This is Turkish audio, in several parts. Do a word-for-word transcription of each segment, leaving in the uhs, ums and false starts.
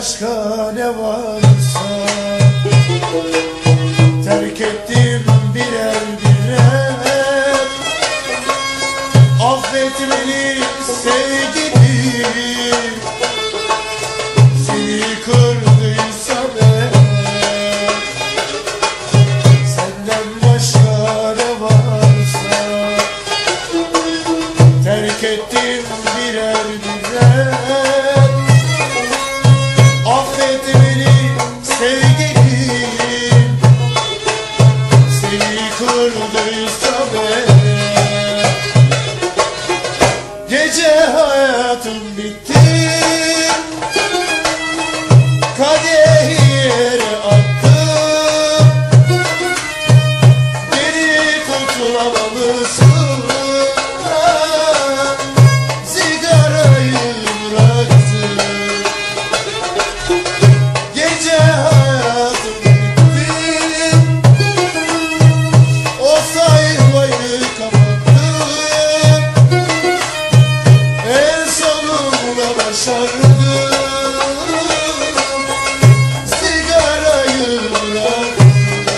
başka ne varsa terk ettim birer birer. Affet beni sevgilim, seni kırdıysam eğer, senden başka ne varsa terk ettim birer birer. Affet beni sevgilim, seni kırdıysam eğer. Gece hayatım bitti, kadehi yere attım. Geri kurtulamalısın, sigarayı bıraktım. Gece hayatım bitti, o sayfayı kapattım. En sonunda başardım, sigarayı bıraktım.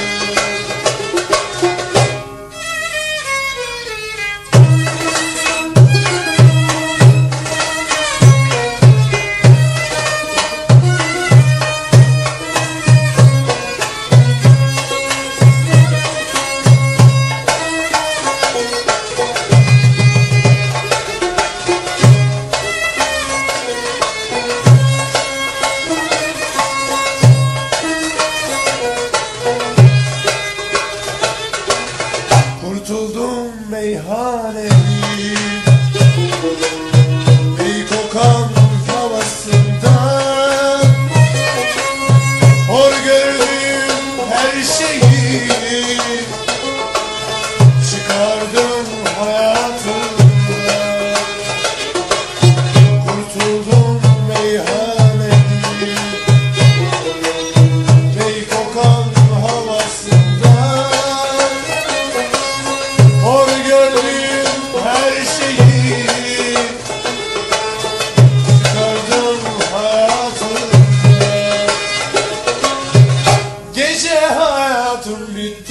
Kurtuldum meyhanenin ey kokan havasından. Hor gördüm her şeyi, çıkardım hayatımdan. Kurtuldum meyhanenin ey kokan havasından. Hor gördüm her şeyi, çıkardım hayatımdan. Gece hayatım bitti,